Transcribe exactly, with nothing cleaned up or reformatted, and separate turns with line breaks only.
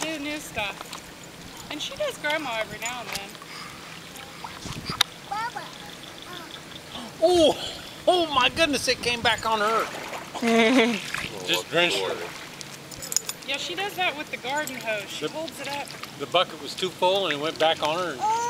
do new stuff. And she does grandma every now and then.
Oh, oh my goodness, it came back on her. Just drenched her.
Yeah, she does that with the garden hose. She
the,
holds it up.
The bucket was too full and it went back on her. And